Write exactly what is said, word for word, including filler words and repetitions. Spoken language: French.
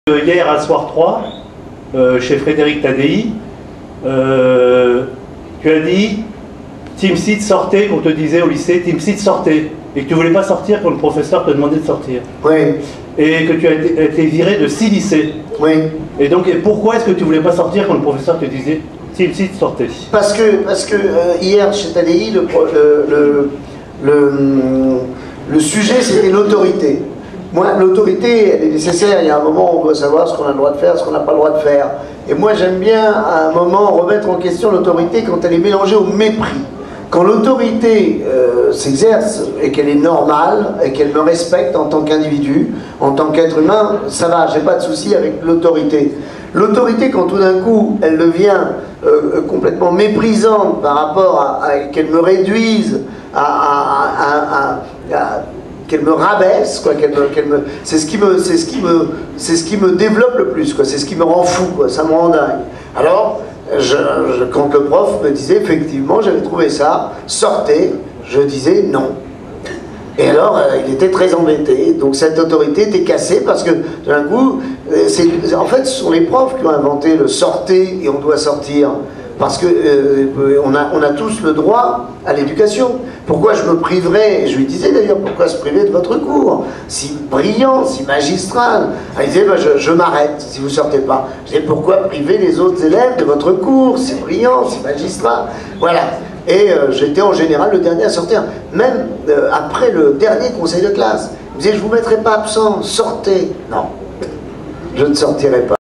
Hier à Soir trois, euh, chez Frédéric Tadei, euh, tu as dit Timsit sortez, qu'on te disait au lycée, Timsit sortez, et que tu ne voulais pas sortir quand le professeur te demandait de sortir. Oui. Et que tu as été, été viré de six lycées. Oui. Et donc, et pourquoi est-ce que tu ne voulais pas sortir quand le professeur te disait Timsit sortez? Parce que, parce que euh, hier chez Tadei, le, le, le, le, le sujet c'était l'autorité. Moi, l'autorité, elle est nécessaire. Il y a un moment où on doit savoir ce qu'on a le droit de faire, ce qu'on n'a pas le droit de faire. Et moi, j'aime bien, à un moment, remettre en question l'autorité quand elle est mélangée au mépris. Quand l'autorité euh, s'exerce et qu'elle est normale, et qu'elle me respecte en tant qu'individu, en tant qu'être humain, ça va, j'ai pas de souci avec l'autorité. L'autorité, quand tout d'un coup, elle devient euh, complètement méprisante par rapport à, à qu'elle me réduise, à... à, à, à, à qu'elle me rabaisse, quoi, qu'elle me, qu'elle me, c'est ce qui me, c'est ce qui me, c'est ce qui me développe le plus, quoi, c'est ce qui me rend fou, quoi, ça me rend dingue. Alors, je, je, quand le prof me disait, effectivement, j'avais trouvé ça, sortez, je disais non. Et alors, euh, il était très embêté, donc cette autorité était cassée parce que, d'un coup, c'est, en fait, ce sont les profs qui ont inventé le sortez et on doit sortir. Parce qu'on euh, a, on a tous le droit à l'éducation. Pourquoi je me priverais, je lui disais d'ailleurs, pourquoi se priver de votre cours? Si brillant, si magistral. Elle disait, bah, je, je m'arrête si vous ne sortez pas. Je disais, pourquoi priver les autres élèves de votre cours? C'est brillant, c'est magistral. Voilà. Et euh, j'étais en général le dernier à sortir. Même euh, après le dernier conseil de classe. Il me disait, je ne vous mettrai pas absent, sortez. Non, je ne sortirai pas.